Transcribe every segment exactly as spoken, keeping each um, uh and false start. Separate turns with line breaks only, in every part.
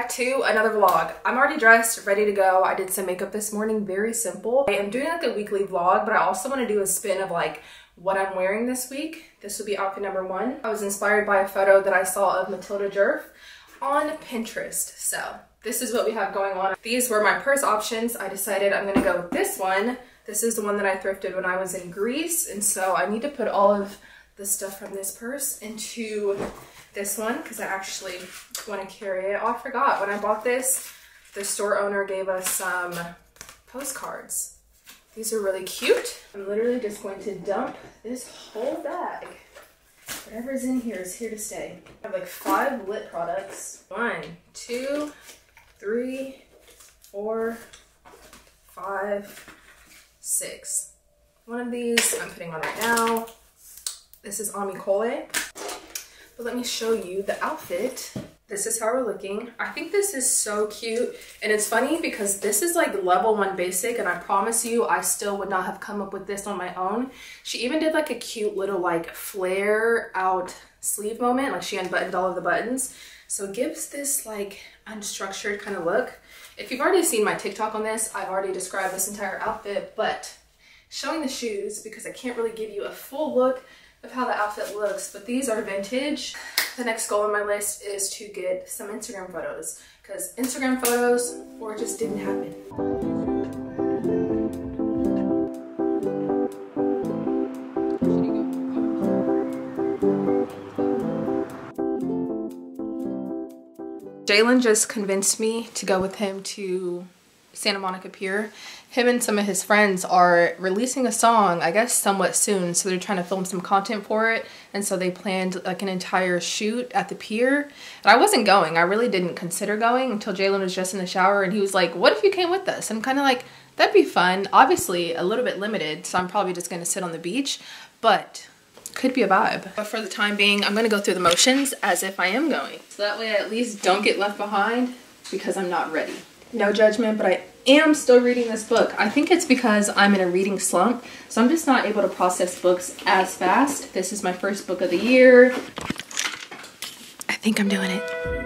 back to another vlog. I'm already dressed, ready to go. I did some makeup this morning, very simple. I am doing like a weekly vlog, but I also want to do a spin of like what I'm wearing this week. This will be outfit number one. I was inspired by a photo that I saw of Matilda Djerf on Pinterest. So this is what we have going on. These were my purse options. I decided I'm gonna go with this one. This is the one that I thrifted when I was in Greece. And so I need to put all of the stuff from this purse into this one because I actually want to carry it. Oh, I forgot, when I bought this, the store owner gave us some postcards. These are really cute. I'm literally just going to dump this whole bag. Whatever's in here is here to stay. I have like five lip products. One, two, three, four, five, six. One of these I'm putting on right now. This is Amicole. But let me show you the outfit. This is how we're looking. I think this is so cute. And it's funny because this is like level one basic, and I promise you I still would not have come up with this on my own. She even did like a cute little like flare out sleeve moment. Like she unbuttoned all of the buttons. So it gives this like unstructured kind of look. If you've already seen my TikTok on this, I've already described this entire outfit, but showing the shoes because I can't really give you a full look of how the outfit looks, but these are vintage. The next goal on my list is to get some Instagram photos because Instagram photos or just didn't happen. Jalen just convinced me to go with him to Santa Monica Pier. Him and some of his friends are releasing a song, I guess somewhat soon, so they're trying to film some content for it, and so they planned like an entire shoot at the pier. And I wasn't going, I really didn't consider going until Jalen was just in the shower and he was like, what if you came with us? I'm kind of like, that'd be fun. Obviously a little bit limited, so I'm probably just gonna sit on the beach, but could be a vibe. But for the time being, I'm gonna go through the motions as if I am going. So that way I at least don't get left behind because I'm not ready. No judgment, but I am still reading this book. I think it's because I'm in a reading slump, so I'm just not able to process books as fast. This is my first book of the year. I think I'm doing it.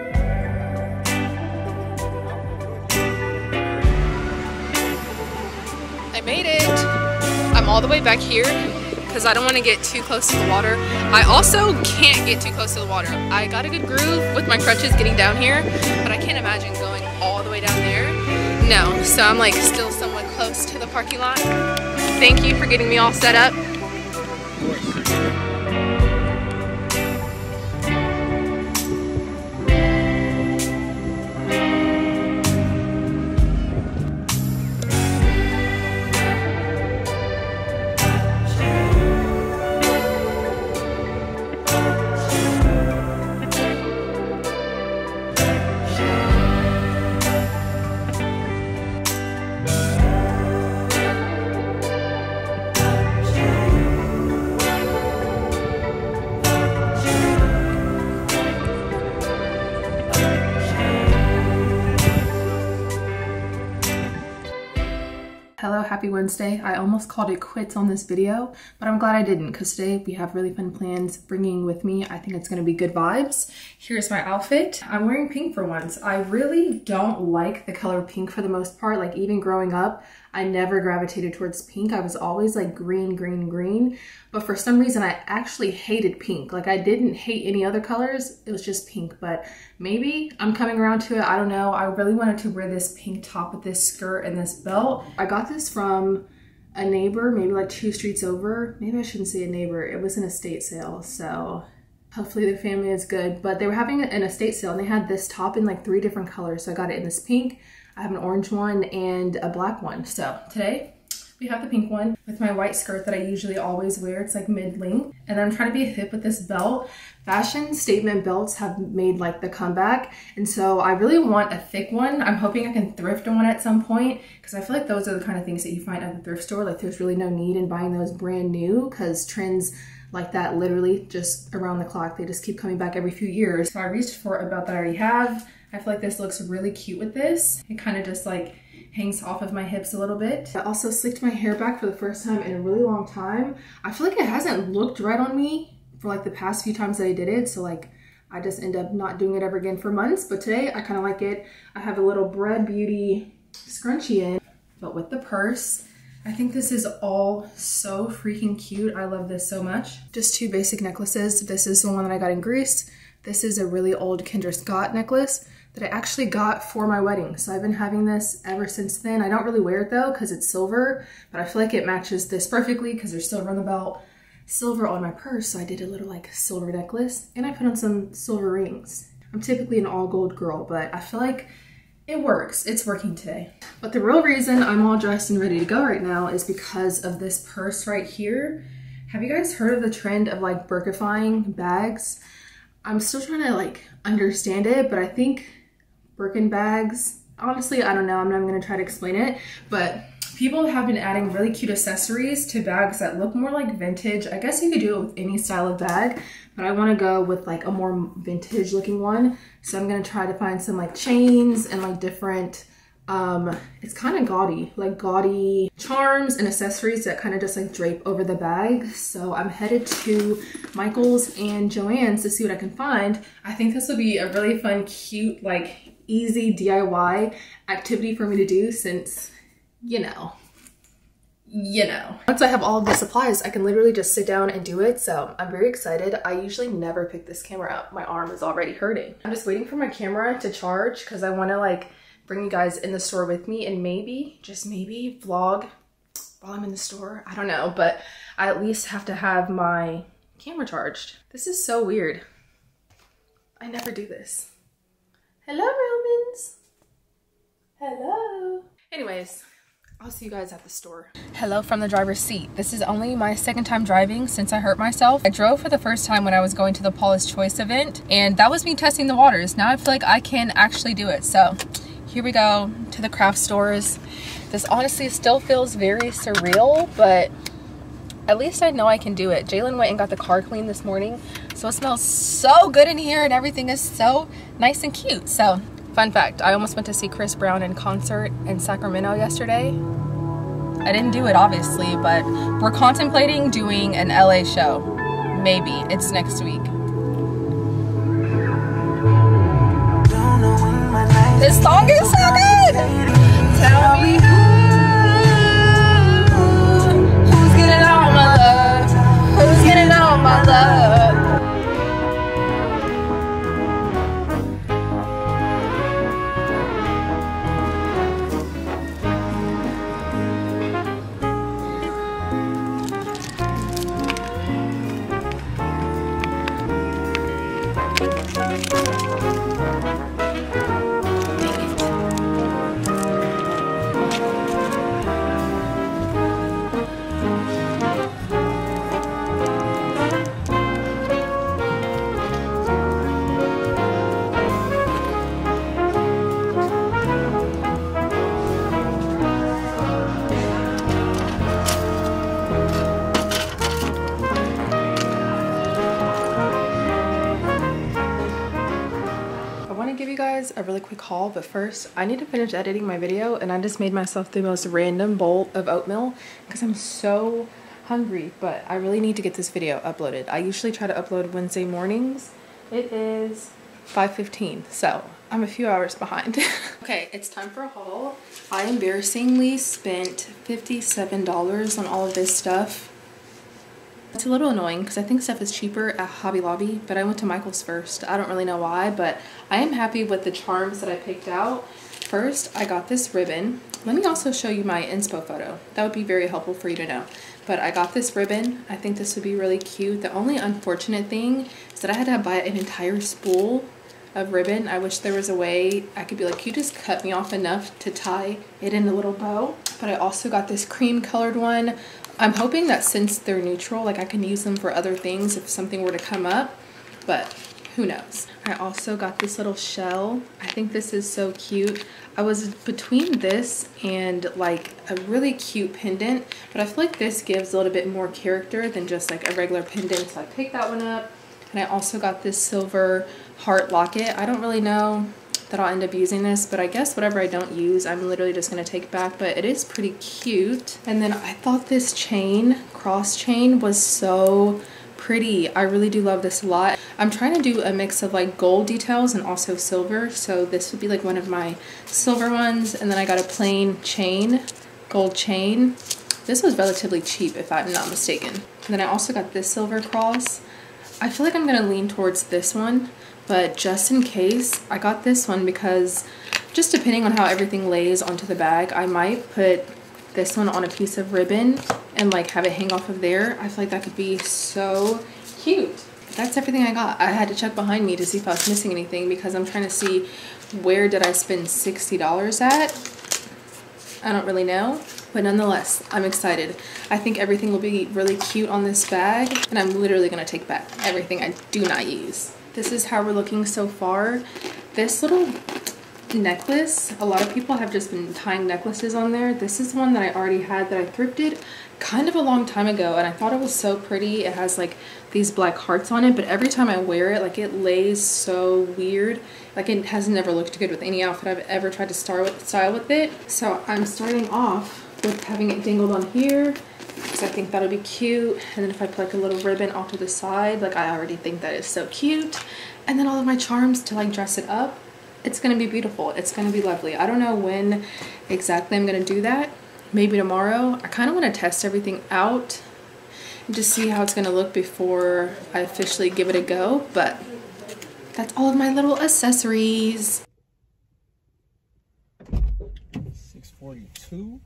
I made it. I'm all the way back here because I don't want to get too close to the water. I also can't get too close to the water. I got a good groove with my crutches getting down here, but I can't imagine going all the way down there. No, so I'm like still somewhat close to the parking lot. Thank you for getting me all set up. Hello, happy Wednesday. I almost called it quits on this video, but I'm glad I didn't because today we have really fun plans bringing with me. I think it's going to be good vibes. Here's my outfit. I'm wearing pink for once. I really don't like the color pink for the most part. Like even growing up, I never gravitated towards pink. I was always like green, green, green. But for some reason, I actually hated pink. Like I didn't hate any other colors. It was just pink, but maybe I'm coming around to it. I don't know. I really wanted to wear this pink top with this skirt and this belt. I got this from a neighbor, maybe like two streets over. Maybe I shouldn't say a neighbor. It was an estate sale, so hopefully the family is good. But they were having an estate sale and they had this top in like three different colors. So I got it in this pink, I have an orange one and a black one. So today we have the pink one with my white skirt that I usually always wear. It's like mid-length. And then I'm trying to be hip with this belt. Fashion statement belts have made like the comeback. And so I really want a thick one. I'm hoping I can thrift one at some point because I feel like those are the kind of things that you find at the thrift store. Like there's really no need in buying those brand new because trends like that literally just around the clock. They just keep coming back every few years. So I reached for a belt that I already have. I feel like this looks really cute with this. It kind of just like hangs off of my hips a little bit. I also slicked my hair back for the first time in a really long time. I feel like it hasn't looked right on me for like the past few times that I did it. So like I just end up not doing it ever again for months. But today I kind of like it. I have a little Bread Beauty scrunchie in, but with the purse. I think this is all so freaking cute. I love this so much. Just two basic necklaces. This is the one that I got in Greece. This is a really old Kendra Scott necklace that I actually got for my wedding. So I've been having this ever since then. I don't really wear it though because it's silver, but I feel like it matches this perfectly because there's silver on the belt, silver on my purse. So I did a little like silver necklace and I put on some silver rings. I'm typically an all gold girl, but I feel like it works. It's working today. But the real reason I'm all dressed and ready to go right now is because of this purse right here. Have you guys heard of the trend of like Birkifying bags? I'm still trying to like understand it, but I think Birkin bags, honestly, I don't know. I'm not gonna try to explain it, but people have been adding really cute accessories to bags that look more like vintage. I guess you could do it with any style of bag, but I wanna go with like a more vintage looking one. So I'm gonna try to find some like chains and like different, um, it's kind of gaudy, like gaudy charms and accessories that kind of just like drape over the bag. So I'm headed to Michael's and Joann's to see what I can find. I think this will be a really fun, cute, like easy D I Y activity for me to do since, you know, you know. Once I have all of the supplies, I can literally just sit down and do it. So I'm very excited. I usually never pick this camera up. My arm is already hurting. I'm just waiting for my camera to charge because I want to like bring you guys in the store with me and maybe, just maybe vlog while I'm in the store. I don't know, but I at least have to have my camera charged. This is so weird. I never do this. Hello, Romans. Hello. Anyways, I'll see you guys at the store. Hello from the driver's seat. This is only my second time driving since I hurt myself. I drove for the first time when I was going to the Paula's Choice event, and that was me testing the waters. Now I feel like I can actually do it. So here we go to the craft stores. This honestly still feels very surreal, but at least I know I can do it. Jalen went and got the car cleaned this morning, so it smells so good in here and everything is so nice and cute. So fun fact, I almost went to see Chris Brown in concert in Sacramento yesterday. I didn't do it obviously, but we're contemplating doing an L A show. Maybe, it's next week. This song is so good! Tell me who, who's getting all my love? Who's getting all my love? A really quick haul, but first I need to finish editing my video, and I just made myself the most random bowl of oatmeal because I'm so hungry, but I really need to get this video uploaded. I usually try to upload Wednesday mornings. It is five fifteen, so I'm a few hours behind. Okay, it's time for a haul. I embarrassingly spent fifty-seven dollars on all of this stuff. It's a little annoying because I think stuff is cheaper at Hobby Lobby, but I went to Michael's first. I don't really know why, but I am happy with the charms that I picked out. First, I got this ribbon. Let me also show you my inspo photo. That would be very helpful for you to know. But I got this ribbon. I think this would be really cute. The only unfortunate thing is that I had to buy an entire spool of ribbon. I wish there was a way I could be like, you just cut me off enough to tie it in a little bow. But I also got this cream colored one. I'm hoping that since they're neutral, like I can use them for other things if something were to come up, but who knows. I also got this little shell. I think this is so cute. I was between this and like a really cute pendant, but I feel like this gives a little bit more character than just like a regular pendant, so I picked that one up. And I also got this silver heart locket. I don't really know that I'll end up using this, but I guess whatever I don't use, I'm literally just gonna take back, but it is pretty cute. And then I thought this chain, cross chain, was so pretty. I really do love this a lot. I'm trying to do a mix of like gold details and also silver. So this would be like one of my silver ones. And then I got a plain chain, gold chain. This was relatively cheap if I'm not mistaken. And then I also got this silver cross. I feel like I'm gonna lean towards this one, but just in case, I got this one because just depending on how everything lays onto the bag, I might put this one on a piece of ribbon and like have it hang off of there. I feel like that could be so cute. That's everything I got. I had to check behind me to see if I was missing anything because I'm trying to see where did I spend sixty dollars at. I don't really know, but nonetheless, I'm excited. I think everything will be really cute on this bag, and I'm literally gonna take back everything I do not use. This is how we're looking so far. This little necklace, a lot of people have just been tying necklaces on there. This is one that I already had that I thrifted kind of a long time ago, and I thought it was so pretty. It has like these black hearts on it, but every time I wear it, like it lays so weird. Like it has never looked good with any outfit I've ever tried to start with, style with it. So I'm starting off with having it dangled on here because I think that'll be cute. And then if I put like a little ribbon off to the side, like I already think that is so cute. And then all of my charms to like dress it up. It's gonna be beautiful. It's gonna be lovely. I don't know when exactly I'm gonna do that. Maybe tomorrow. I kind of want to test everything out and just see how it's gonna look before I officially give it a go. But that's all of my little accessories.
six forty-two.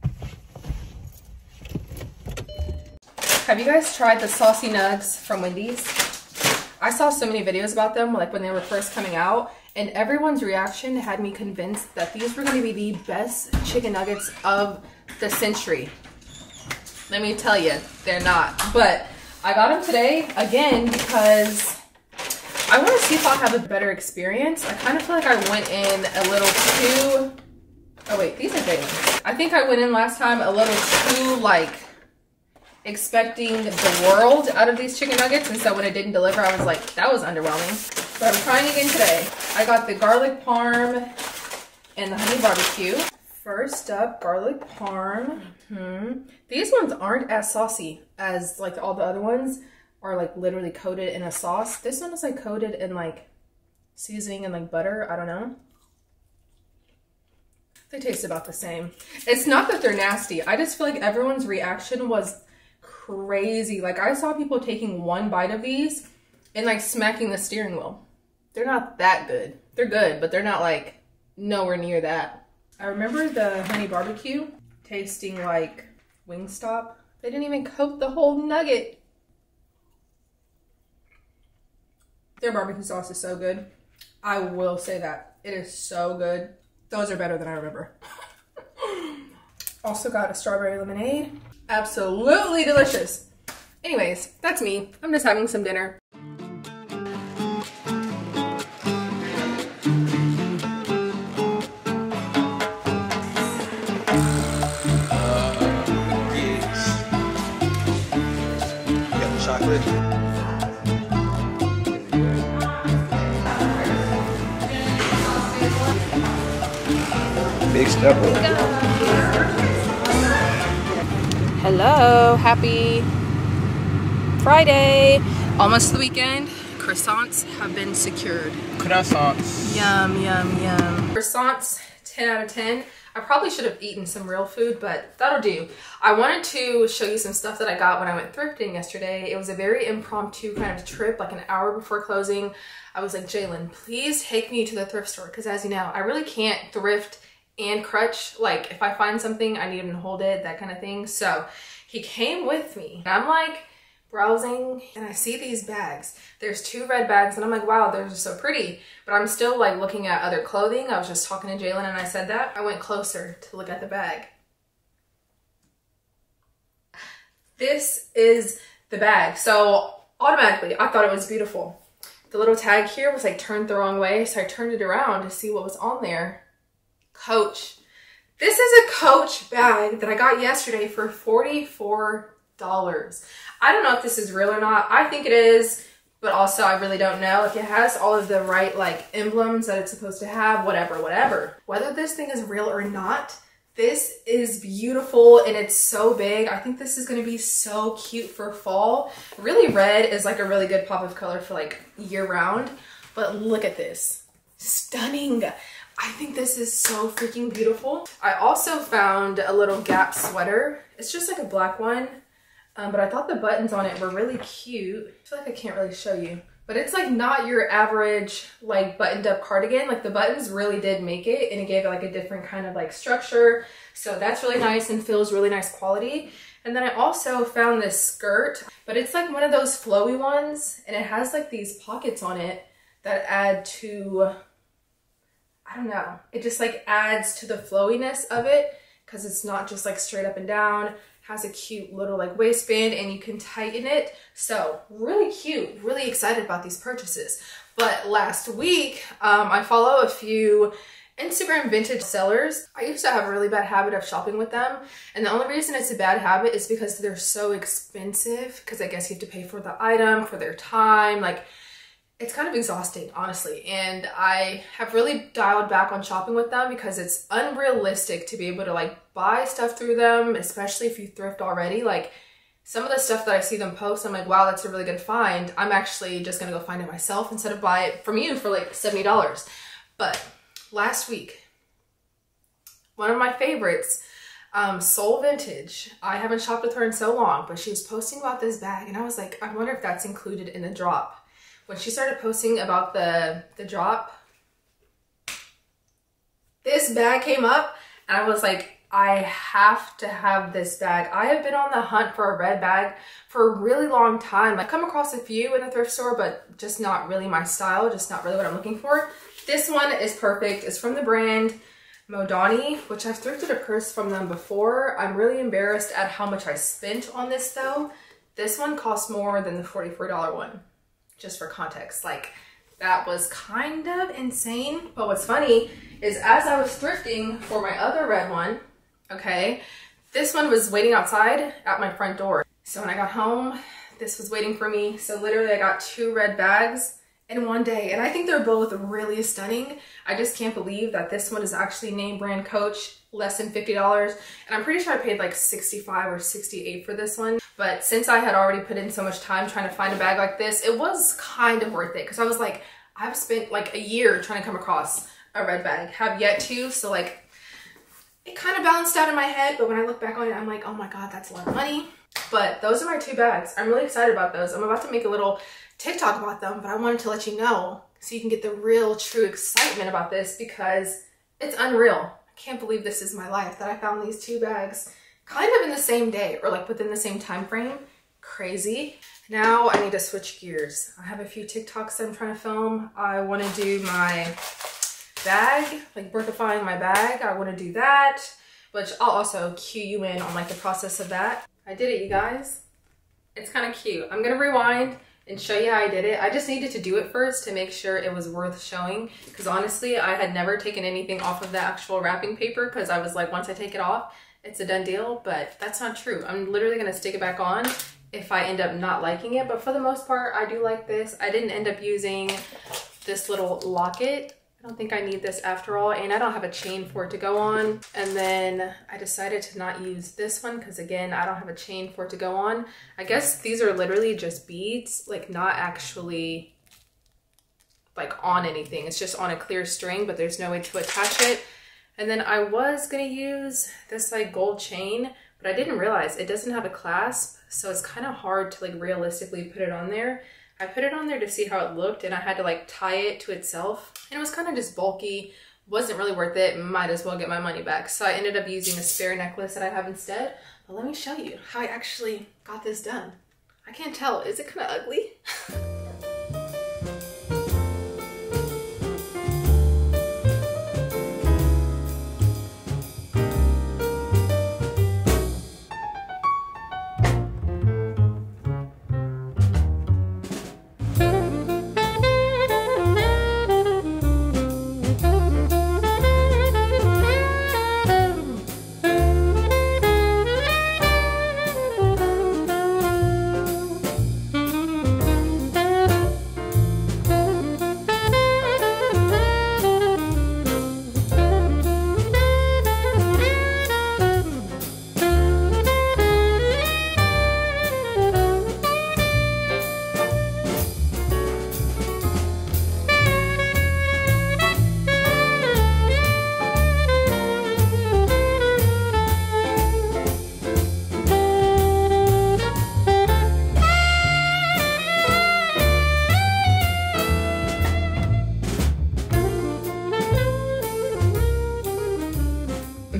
Have you guys tried the Saucy Nugs from Wendy's? I saw so many videos about them like when they were first coming out, and everyone's reaction had me convinced that these were going to be the best chicken nuggets of the century. Let me tell you, they're not. But I got them today again because I want to see if I'll have a better experience. I kind of feel like I went in a little too... Oh wait, these are big ones. I think I went in last time a little too like expecting the world out of these chicken nuggets, and so when it didn't deliver, I was like, that was underwhelming. But I'm trying again today. I got the garlic parm and the honey barbecue. First up, garlic parm. Mm-hmm. These ones aren't as saucy as like all the other ones are like literally coated in a sauce. This one is like coated in like seasoning and like butter. I don't know. They taste about the same. It's not that they're nasty. I just feel like everyone's reaction was crazy. Like I saw people taking one bite of these and like smacking the steering wheel. They're not that good. They're good, but they're not like nowhere near that. I remember the honey barbecue tasting like Wingstop. They didn't even coat the whole nugget. Their barbecue sauce is so good. I will say that. It is so good. Those are better than I remember. Also got a strawberry lemonade. Absolutely delicious. Anyways, that's me. I'm just having some dinner.
Big stepper.
Hello, happy Friday. Almost the weekend. Croissants have been secured.
Croissants.
Yum, yum, yum. Croissants, ten out of ten. I probably should have eaten some real food, but that'll do. I wanted to show you some stuff that I got when I went thrifting yesterday. It was a very impromptu kind of trip, like an hour before closing. I was like, Jalen, please take me to the thrift store, because as you know, I really can't thrift and crutch. Like if I find something, I need him to hold it, that kind of thing. So he came with me. I'm like browsing and I see these bags. There's two red bags and I'm like, wow, they're just so pretty. But I'm still like looking at other clothing. I was just talking to Jalen and I said that. I went closer to look at the bag. This is the bag. So automatically I thought it was beautiful. The little tag here was like turned the wrong way. So I turned it around to see what was on there. Coach. This is a Coach bag that I got yesterday for forty-four dollars. I don't know if this is real or not. I think it is, but also I really don't know. If it has all of the right like emblems that it's supposed to have, whatever, whatever. Whether this thing is real or not, This is beautiful and it's so big. I think this is gonna be so cute for fall. Really, red is like a really good pop of color for like year round, but look at this. Stunning. I think this is so freaking beautiful. I also found a little Gap sweater. It's just like a black one, um, but I thought the buttons on it were really cute. I feel like I can't really show you, but it's like not your average like buttoned up cardigan. Like the buttons really did make it, and it gave it like a different kind of like structure. So that's really nice and feels really nice quality. And then I also found this skirt, but it's like one of those flowy ones, and it has like these pockets on it that add to, I don't know, it just like adds to the flowiness of it because it's not just like straight up and down. Has a cute little like waistband and you can tighten it. So really cute, really excited about these purchases. But last week, um, I follow a few Instagram vintage sellers. I used to have a really bad habit of shopping with them. And the only reason it's a bad habit is because they're so expensive, because I guess you have to pay for the item, for their time. Like, it's kind of exhausting, honestly. And I have really dialed back on shopping with them because it's unrealistic to be able to like buy stuff through them, especially if you thrift already. Like some of the stuff that I see them post, I'm like, wow, that's a really good find. I'm actually just gonna go find it myself instead of buy it from you for like seventy dollars. But last week, one of my favorites, um, Soul Vintage. I haven't shopped with her in so long, but she was posting about this bag and I was like, I wonder if that's included in the drop. When she started posting about the, the drop, this bag came up and I was like, I have to have this bag. I have been on the hunt for a red bag for a really long time. I've come across a few in the thrift store, but just not really my style, just not really what I'm looking for. This one is perfect. It's from the brand Modani, which I've thrifted a purse from them before. I'm really embarrassed at how much I spent on this though. This one cost more than the forty-four dollar one. Just for context, like that was kind of insane. But what's funny is as I was thrifting for my other red one, okay, this one was waiting outside at my front door. So when I got home, this was waiting for me. So literally I got two red bags in one day, and I think they're both really stunning. I just can't believe that this one is actually name brand Coach, less than fifty dollars. And I'm pretty sure I paid like sixty-five or sixty-eight for this one. But since I had already put in so much time trying to find a bag like this, it was kind of worth it. Because I was like, I've spent like a year trying to come across a red bag, have yet to. So like, it kind of balanced out in my head. But when I look back on it, I'm like, oh my God, that's a lot of money. But those are my two bags. I'm really excited about those. I'm about to make a little TikTok about them, but I wanted to let you know so you can get the real true excitement about this because it's unreal. I can't believe this is my life that I found these two bags kind of in the same day or like within the same time frame. Crazy. Now I need to switch gears. I have a few TikToks that I'm trying to film. I want to do my bag, like birthifying my bag. I want to do that, which I'll also cue you in on like the process of that. I did it, you guys. It's kind of cute. I'm gonna rewind and show you how I did it. I just needed to do it first to make sure it was worth showing, because honestly, I had never taken anything off of the actual wrapping paper because I was like, once I take it off, it's a done deal, but that's not true. I'm literally gonna stick it back on if I end up not liking it, but for the most part, I do like this. I didn't end up using this little locket. I don't think I need this after all, and I don't have a chain for it to go on. And then I decided to not use this one because again, I don't have a chain for it to go on. I guess these are literally just beads, like not actually like on anything. It's just on a clear string, but there's no way to attach it. And then I was gonna use this like gold chain, but I didn't realize it doesn't have a clasp. So it's kind of hard to like realistically put it on there. I put it on there to see how it looked and I had to like tie it to itself. And it was kind of just bulky, wasn't really worth it, might as well get my money back. So I ended up using a spare necklace that I have instead. But let me show you how I actually got this done. I can't tell, is it kind of ugly?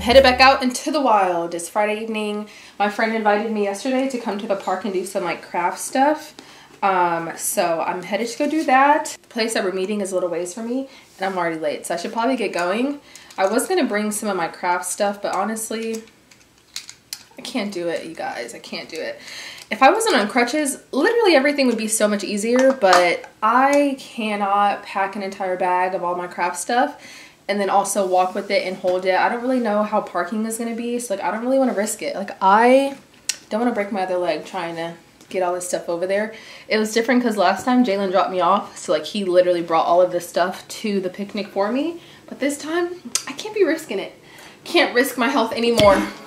headed back out into the wild. It's Friday evening. My friend invited me yesterday to come to the park and do some like craft stuff. Um, so I'm headed to go do that. The place that we're meeting is a little ways from me and I'm already late, so I should probably get going. I was gonna bring some of my craft stuff, but honestly, I can't do it, you guys. I can't do it. If I wasn't on crutches, literally everything would be so much easier, but I cannot pack an entire bag of all my craft stuff and then also walk with it and hold it. I don't really know how parking is gonna be, so like I don't really wanna risk it. Like I don't wanna break my other leg trying to get all this stuff over there. It was different because last time Jalen dropped me off, so like he literally brought all of this stuff to the picnic for me. But this time, I can't be risking it. Can't risk my health anymore.